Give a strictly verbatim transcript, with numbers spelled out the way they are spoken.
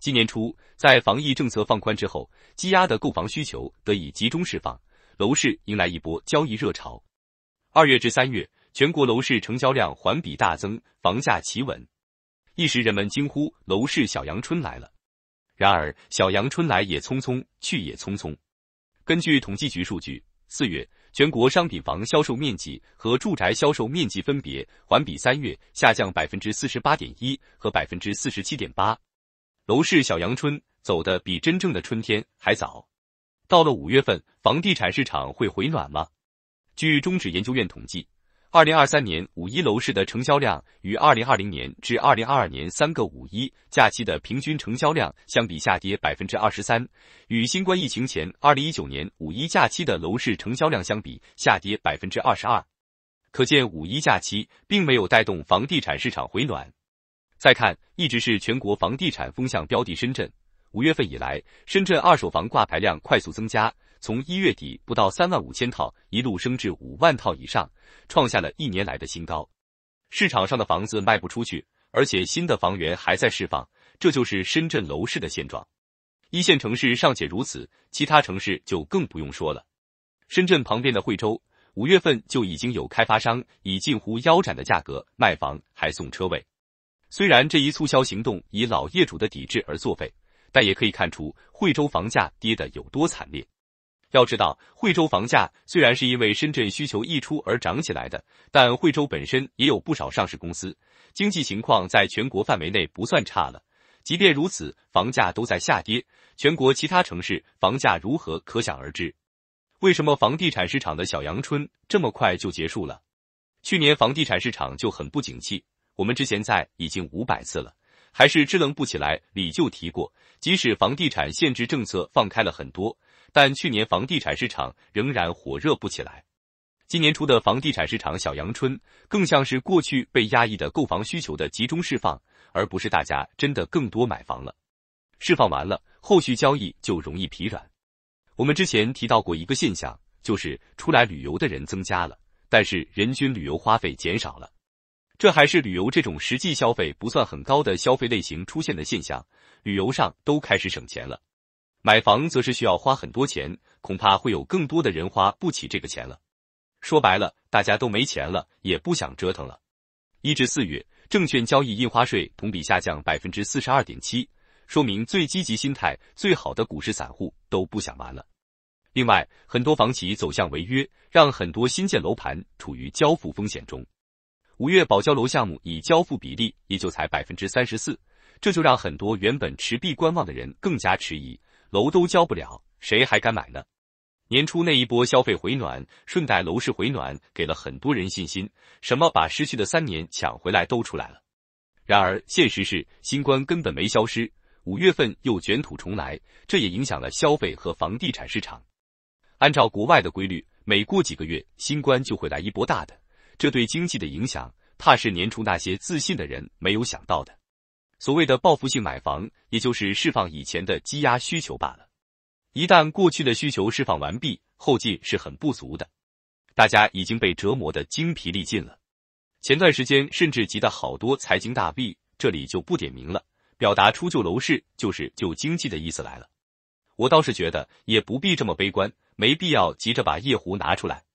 今年初，在防疫政策放宽之后，积压的购房需求得以集中释放，楼市迎来一波交易热潮。二月至三月，全国楼市成交量环比大增，房价企稳，一时人们惊呼楼市小阳春来了。然而，小阳春来也匆匆，去也匆匆。根据统计局数据，四月全国商品房销售面积和住宅销售面积分别环比三月下降 百分之四十八点一 和 百分之四十七点八。楼市小阳春走得比真正的春天还早。到了五月份，房地产市场会回暖吗？据中指研究院统计，二零二三年五一楼市的成交量与二零二零年至二零二二年三个五一假期的平均成交量相比下跌 百分之二十三， 与新冠疫情前二零一九年五一假期的楼市成交量相比下跌 百分之二十二。 可见五一假期并没有带动房地产市场回暖。再看一直是全国房地产风向标的深圳，五月份以来，深圳二手房挂牌量快速增加，从一月底不到三万五千套一路升至五万套以上，创下了一年来的新高。市场上的房子卖不出去，而且新的房源还在释放，这就是深圳楼市的现状。一线城市尚且如此，其他城市就更不用说了。深圳旁边的惠州，五月份就已经有开发商以近乎腰斩的价格卖房还送车位。虽然这一促销行动以老业主的抵制而作废，但也可以看出惠州房价跌得有多惨烈。要知道，惠州房价虽然是因为深圳需求溢出而涨起来的，但惠州本身也有不少上市公司，经济情况在全国范围内不算差了。即便如此，房价都在下跌，全国其他城市房价如何可想而知。为什么房地产市场的小阳春这么快就结束了？去年房地产市场就很不景气，我们之前在已经五百次了，还是支棱不起来。里就提过，即使房地产限制政策放开了很多，但去年房地产市场仍然火热不起来。今年初的房地产市场小阳春，更像是过去被压抑的购房需求的集中释放，而不是大家真的更多买房了。释放完了，后续交易就容易疲软。我们之前提到过一个现象，就是出来旅游的人增加了，但是人均旅游花费减少了。这还是旅游这种实际消费不算很高的消费类型出现的现象，旅游上都开始省钱了。买房则是需要花很多钱，恐怕会有更多的人花不起这个钱了。说白了，大家都没钱了，也不想折腾了。一至四月，证券交易印花税同比下降 百分之四十二点七， 说明最积极心态最好的股市散户都不想玩了。另外，很多房企走向违约，让很多新建楼盘处于交付风险中。五月保交楼项目以交付比例也就才 百分之三十四， 这就让很多原本持币观望的人更加迟疑，楼都交不了，谁还敢买呢？年初那一波消费回暖，顺带楼市回暖，给了很多人信心，什么把失去的三年抢回来都出来了。然而现实是，新冠根本没消失，五月份又卷土重来，这也影响了消费和房地产市场。按照国外的规律，每过几个月新冠就会来一波大的，这对经济的影响，怕是年初那些自信的人没有想到的。所谓的报复性买房，也就是释放以前的积压需求罢了。一旦过去的需求释放完毕，后劲是很不足的。大家已经被折磨得精疲力尽了。前段时间甚至急得好多财经大 V， 这里就不点名了，表达出救楼市就是救经济的意思来了。我倒是觉得也不必这么悲观，没必要急着把夜壶拿出来。